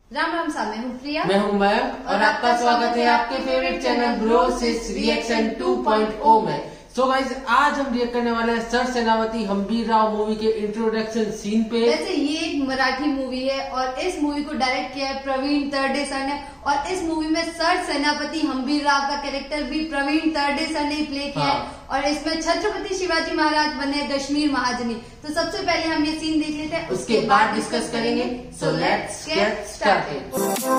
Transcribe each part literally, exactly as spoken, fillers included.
राम राम साहब, मैं हूँ प्रिया। मैं हूँ मयंक और आपका स्वागत है आपके favourite channel bro six reaction two point O में। सो गाइस, आज हम रिएक्ट करने वाले हैं सर सेनापति हम्बीर राव मूवी के इंट्रोडक्शन सीन पे। वैसे ये एक मराठी मूवी है और इस मूवी को डायरेक्ट किया है प्रवीण तरडे सर ने, और इस मूवी में सर सेनापति हम्बीर राव का कैरेक्टर भी प्रवीण तरडे सर ने प्ले किया है। हाँ। और इसमें छत्रपति शिवाजी महाराज बने कश्मीर महाजनी। तो सबसे पहले हम ये सीन देख लेते हैं, उसके बाद डिस्कस करेंगे। So let's get started.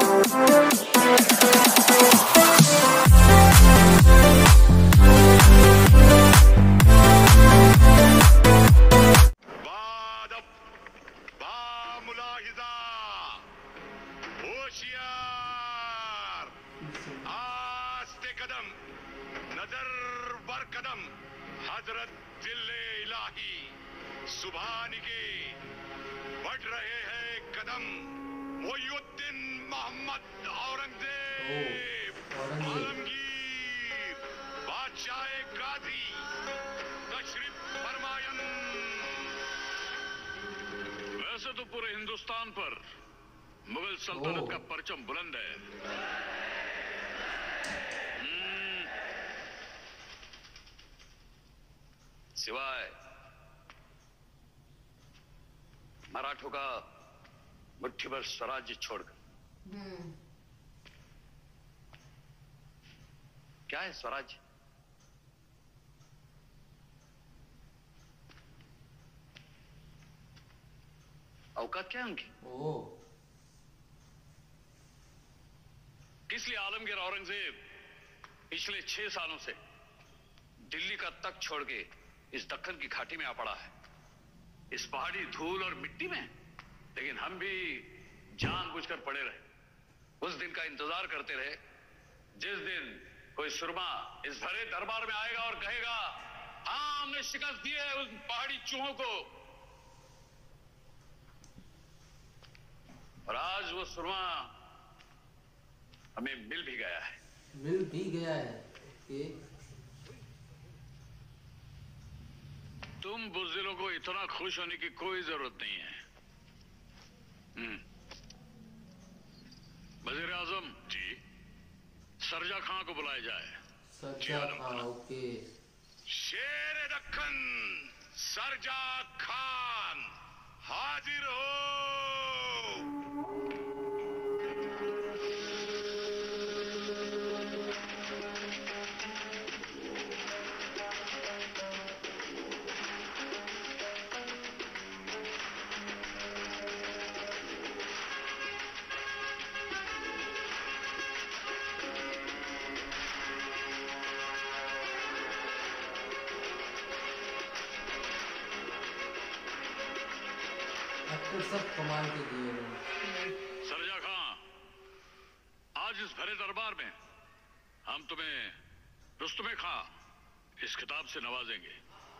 आस्ते कदम नजर बर कदम हजरत जिले इलाही सुभानी के बढ़ रहे हैं कदम मोयुद्दीन मोहम्मद औरंगजेब आलमगीर बादशाह गाजी तशरीफ फरमायन। वैसे तो पूरे हिंदुस्तान पर मुगल सल्तनत का परचम बुलंद है, सिवाय मराठों का मुट्ठी भर स्वराज्य छोड़कर। क्या है स्वराज्य? औकात क्या है उनकी? ओ। किस लिए आलमगीर औरंगजेब पिछले छह सालों से दिल्ली का तख्त छोड़ के इस दक्कन की घाटी में आ पड़ा है, इस पहाड़ी धूल और मिट्टी में। लेकिन हम भी जानबूझकर पड़े रहे, उस दिन का इंतजार करते रहे जिस दिन कोई सुरमा इस भरे दरबार में आएगा और कहेगा, हाँ हमने शिकस्त दी है उस पहाड़ी चूहों को। और आज वो सुरमा हमें मिल भी गया है। मिल भी गया है। ओके। तुम बुज़दिलों को इतना खुश होने की कोई जरूरत नहीं है। वज़ीर आज़म जी, सरजा खां को बुलाया जाए। सरजा खां, ओके। शेर दक्कन सरजा खान हाजिर हो। एक्टर सब कमाल के दिए हैं। सरजा खां, आज इस भरे दरबार में हम तुम्हें रुस्तुम खां इस खिताब से नवाजेंगे,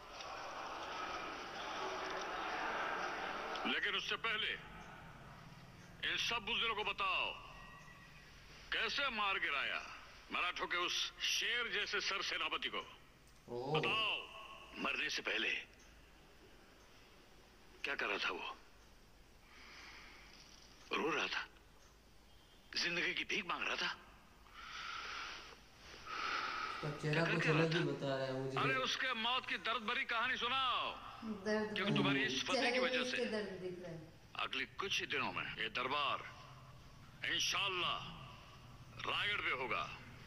लेकिन उससे पहले इन सब बुज़दिलों को बताओ कैसे मार गिराया मराठों के उस शेर जैसे सर सेनापति को। बताओ, मरने से पहले क्या कर रहा था वो? रो रहा था, जिंदगी की भीख मांग रहा था। चेहरा कुछ अलग ही बता रहा है मुझे। अरे उसके मौत की दर्द भरी कहानी सुनाओ, क्योंकि तुम्हारी इस फतेह की वजह से अगले कुछ ही दिनों में ये दरबार इंशाअल्लाह रायगढ़ पे होगा।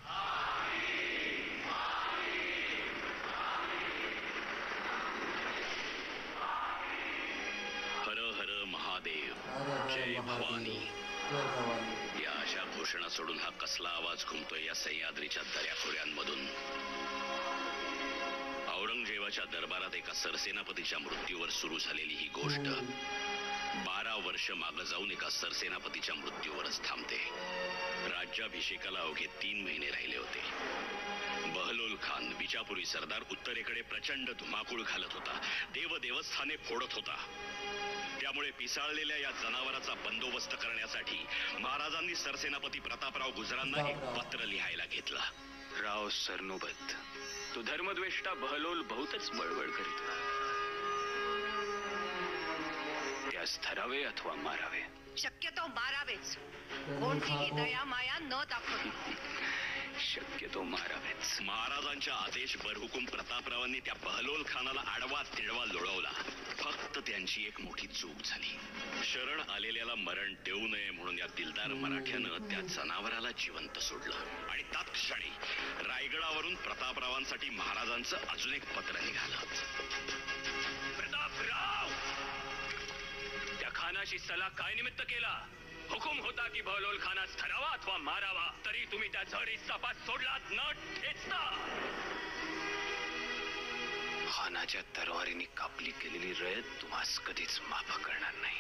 हर हर महादेव, जय भवानी। या अशा घोषणा सोडून हा कसला आवाज घुमतोय या सह्याद्रीच्या दऱ्याखोऱ्यांमधून? औरंगजेबाच्या दरबारात एका सरसेनापतीच्या मृत्यूवर सुरू झालेली ही गोष्ट बारा वर्ष मागे जाऊन एका सरसेनापतीच्या मृत्यूवरच थांबते। राज्याभिषेकाला अवघे तीन महिने राहिले होते। बहलोल खान बिजापुरी सरदार उत्तरेकडे प्रचंड धुमाकूळ घालत होता, देव देवस्थाने फोडत होता। त्यामुळे पिसाळलेल्या या जनावराचा बंदोबस्त करण्यासाठी महाराजांनी सरसेनापती प्रतापराव गुजरांना एक पत्र लिहायला घेतला। राव सरनोबत, तो धर्मद्वेष्टा बहलोल बहुतच बळबळ करीत, त्यास धरावे अथवा मारावे शक्यतो मारावेच. कोणतीही दया माया न दाखवता शक्यतो मारावेच. महाराजांच्या आदेश बरहुकूम प्रतापरावांनी त्या बहलोल खानाला आडवा तिडवा लोळवला. फक्त त्यांची एक मोठी चूक झाली. शरण आलेल्याला मरण देऊ नये म्हणून या दिलदार मराठ्यानं त्या जनावराला जिवंत सोडलं आणि तत्क्षणी रायगडावरून प्रतापरावांसाठी महाराजांचं अजून एक पत्र निघालं. प्रतापराव, त्या खानाशी सल्ला काय निमित्त केला? हुकुम होता की बहलोल खानास धरावा अथवा मारावा, तरी तुम्ही त्या झरी सपात सोडलात न ठेचता. खानाच्या तरवारीने कापली केलेली रयत तुम्हास कधीच माफ करणार नाही,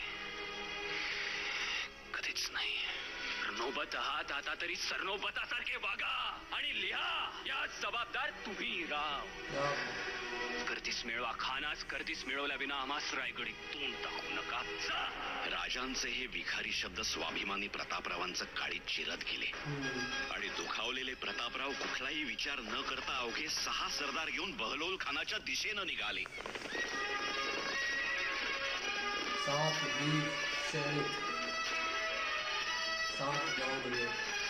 कधीच नाही. सरनोबत आहात आता तरी सरनोबतासारखे वागा आणि लिहा. या जबाबदार तुम्ही राव. कर्तीस मिळवा खानास, कर्तीस मिळवल्या विना आम्हास रायगडी तोंड टाकू नका. राजांचे हे विखारी शब्द स्वाभिमानी प्रतापरावांचं काळीत चिरत गेले आणि दुखावलेले प्रतापराव कुठलाही विचार न करता अवघे सहा सरदार घेऊन बहलोल खानाच्या दिशेनं निघाले. सात वीर सैनिक, सात दौड़े.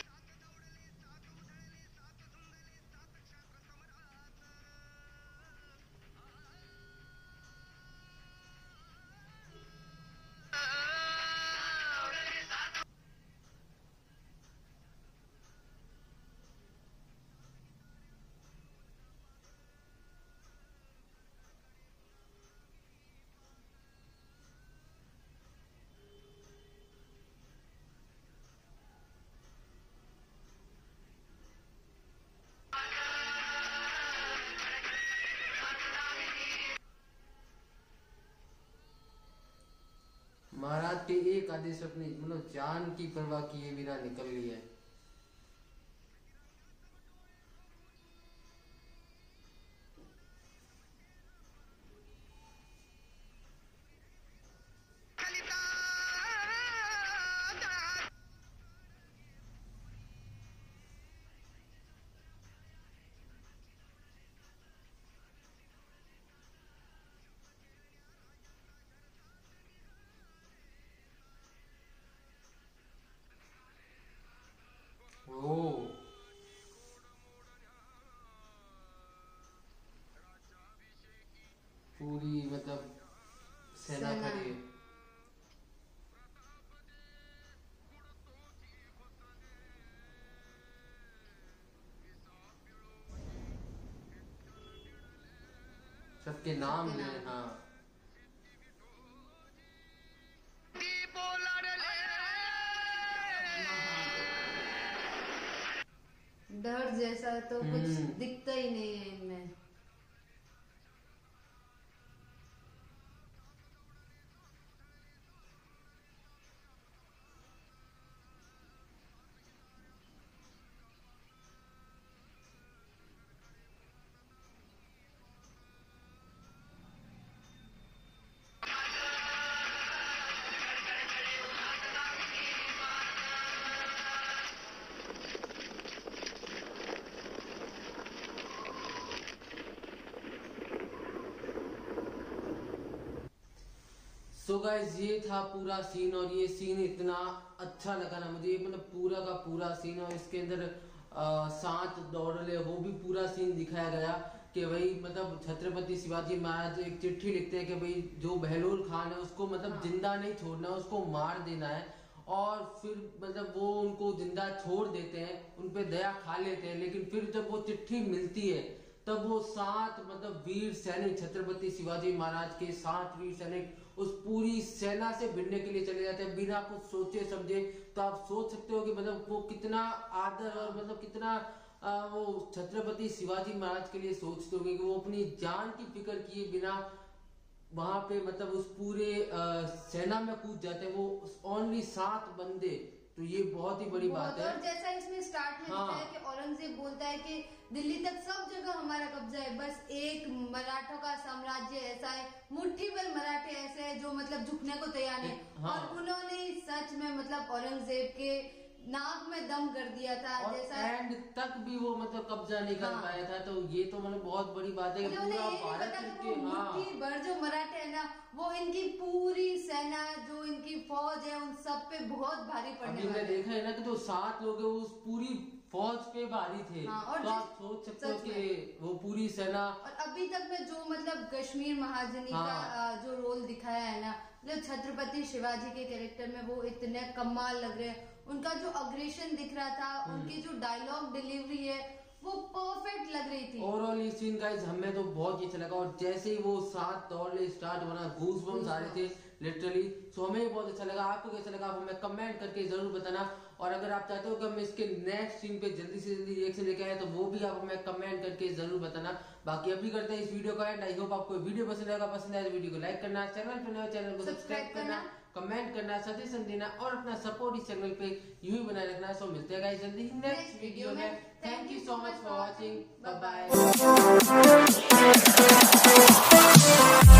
महाराज के एक आदेश अपनी मतलब जान की परवाह किए बिना निकल लिया है. ओ पूरी मतलब सेना खड़ी है. सबके नाम ले. हाँ, डर जैसा तो कुछ दिखता ही नहीं है इनमें. सो गाइस ये था पूरा सीन और ये सीन इतना अच्छा लगा ना मुझे. मतलब पूरा का पूरा सीन और इसके अंदर सात दौड़ले वो भी पूरा सीन दिखाया गया कि भाई मतलब छत्रपति शिवाजी महाराज एक चिट्ठी लिखते हैं कि भाई जो बहलोल खान है उसको मतलब जिंदा नहीं छोड़ना, उसको मार देना है. और फिर मतलब वो उनको जिंदा छोड़ देते हैं, उनपे दया खा लेते हैं. लेकिन फिर जब वो चिट्ठी मिलती है तब वो सात मतलब वीर सैनिक, छत्रपति शिवाजी महाराज के सात वीर सैनिक उस पूरी सेना से भिड़ने के लिए चले जाते हैं बिना कुछ सोचे समझे. तो आप सोच सकते हो कि मतलब वो कितना आदर और मतलब कितना आ, वो छत्रपति शिवाजी महाराज के लिए सोचते होंगे कि वो अपनी जान की फिक्र किए बिना वहां पे मतलब उस पूरे आ, सेना में कूद जाते हैं. वो ओनली सात बंदे, तो ये बहुत ही बड़ी बात है. और जैसा इसमें स्टार्ट में हाँ। दिखाया कि औरंगजेब बोलता है कि दिल्ली तक सब जगह हमारा कब्जा है, बस एक मराठों का साम्राज्य ऐसा है, मुट्ठी भर मराठे ऐसे हैं जो मतलब झुकने को तैयार है. हाँ। और उन्होंने सच में मतलब औरंगजेब के नाक में दम कर दिया था, और जैसा एंड तक भी वो मतलब कब्जा नहीं कर हाँ। पाया था। तो ये तो मतलब बहुत बड़ी बात है कि मतलब पूरा उन्हें ये नहीं भारत पता कि के वो हाँ मुट्ठी भर जो मराठे है ना, वो इनकी पूरी सेना, जो इनकी फौज है, उन सब पे बहुत भारी पड़ने अभी वाला हमने है। देखा है ना कि जो सात लोग हैं वो उस पूरी फौज पे भारी थे। हाँ, और तो जिस- आप सोच सकते हो सच कि वो पूरी सेना और अभी तक में जो मतलब कश्मीर महाजनी हाँ। का आ, जो रोल दिखाया है ना, मतलब छत्रपति शिवाजी के कैरेक्टर में वो इतने कमाल लग रहे हैं। उनका जो अग्रेशन दिख रहा था, उनकी जो डायलॉग डिलीवरी है वो परफेक्ट लग रही थी। ओवरऑल ये सीन गाइस हमें तो बहुत ही अच्छा लगा। और जैसे ही वो सात दौड़ने स्टार्ट होना, गूज बम्स आ रहे थे लिटरली। सो हमें बहुत अच्छा लगा। आपको कैसा लगा आप हमें कमेंट करके जरूर बताना। और अगर आप चाहते हो कि हम इसके नेक्स्ट सीन पे जल्दी से जल्दी रिएक्शन लेके आए तो वो भी आप हमें कमेंट करके जरूर बताना। बाकी अभी करते हैं इस वीडियो का एंड। आई होप आपको वीडियो पसंद आएगा। पसंद आए तो वीडियो को लाइक करना, चैनल पर नए चैनल को सब्सक्राइब करना, कमेंट करना, सजेशन देना और अपना सपोर्ट इस चैनल पे यूं ही बनाए रखना। सो मिलते हैं गाइस जल्दी नेक्स्ट वीडियो में। Thank you so much for watching. Bye bye.